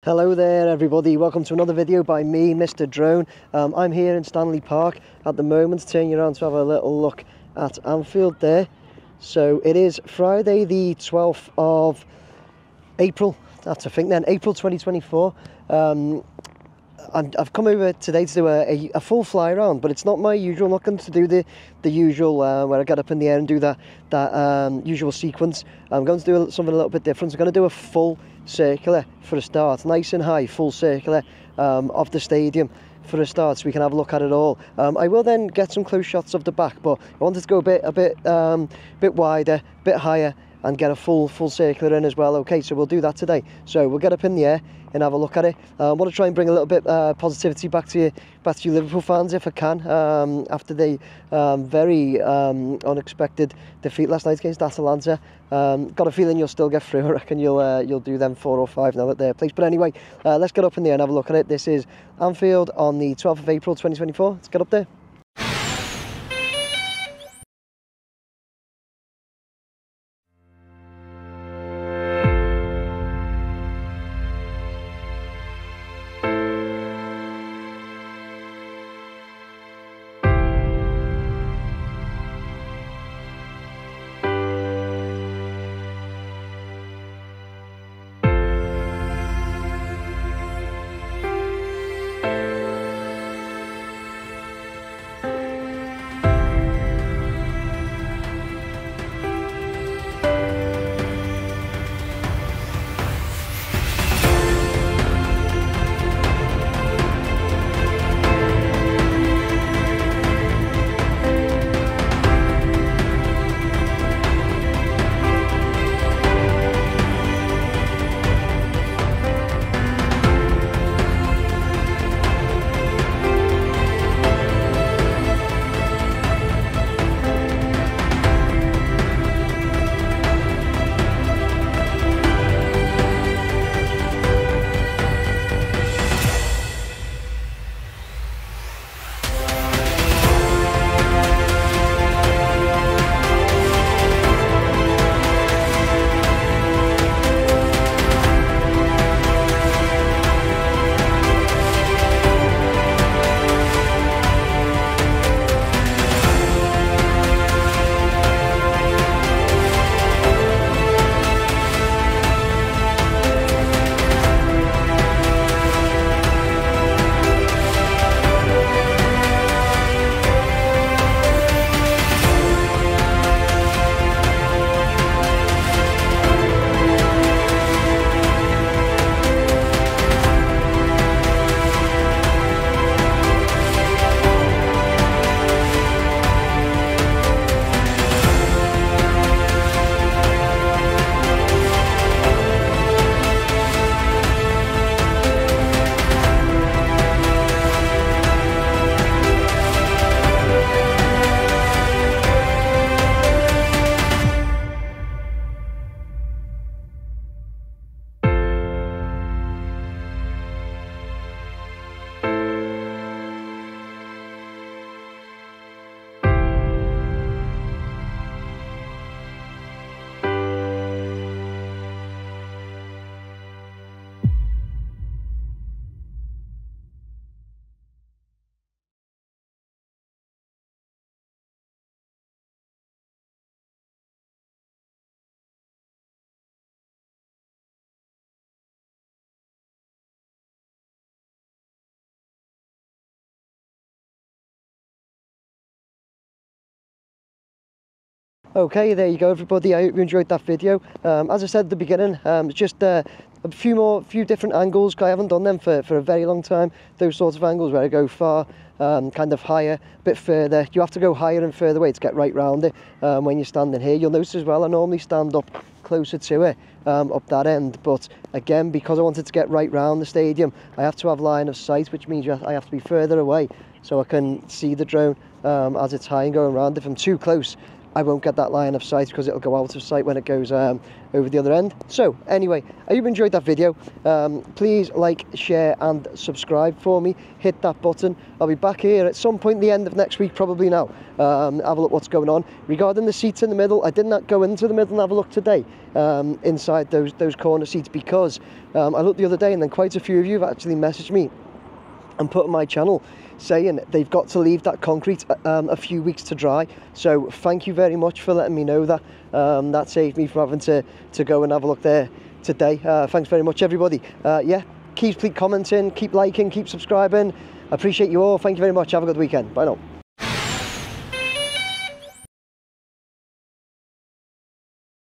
Hello there everybody, welcome to another video by me, Mr. Drone. I'm here in Stanley Park at the moment, turning around to have a little look at Anfield there. So it is Friday the 12th of April, that's I think then, April 2024. I've come over today to do a full fly around, but it's not my usual. I'm not going to do the usual where I get up in the air and do that usual sequence. I'm going to do something a little bit different. I'm going to do a full circular for a start, nice and high, full circular of the stadium for a start, so we can have a look at it all. I will then get some close shots of the back, but I wanted to go a bit wider, a bit higher, and get a full circular in as well. Okay, so we'll do that today. So we'll get up in the air and have a look at it. I want to try and bring a little bit positivity back to you Liverpool fans if I can, after the very unexpected defeat last night against Atalanta. Got a feeling you'll still get through. I reckon you'll do them 4 or 5 now at their place. But anyway, let's get up in the air and have a look at it. This is Anfield on the 12th of April 2024. Let's get up there. Okay, there you go everybody, I hope you enjoyed that video. As I said at the beginning, just a few different angles. I haven't done them for a very long time, those sorts of angles where I go far, kind of higher, a bit further. You have to go higher and further away to get right round it. When you're standing here, you'll notice as well, I normally stand up closer to it, up that end, but again, because I wanted to get right round the stadium, I have to have line of sight, which means I have to be further away so I can see the drone as it's high and going around. If I'm too close, I won't get that line of sight because it'll go out of sight when it goes over the other end. So anyway, I hope you enjoyed that video. Please like, share and subscribe for me. Hit that button. I'll be back here at some point the end of next week, probably now. Have a look what's going on. Regarding the seats in the middle, I did not go into the middle and have a look today inside those corner seats, because I looked the other day and then quite a few of you have actually messaged me and put on my channel saying they've got to leave that concrete a few weeks to dry. So thank you very much for letting me know that. That saved me from having to go and have a look there today. Thanks very much, everybody. Yeah, keep commenting, keep liking, keep subscribing. I appreciate you all. Thank you very much. Have a good weekend. Bye now.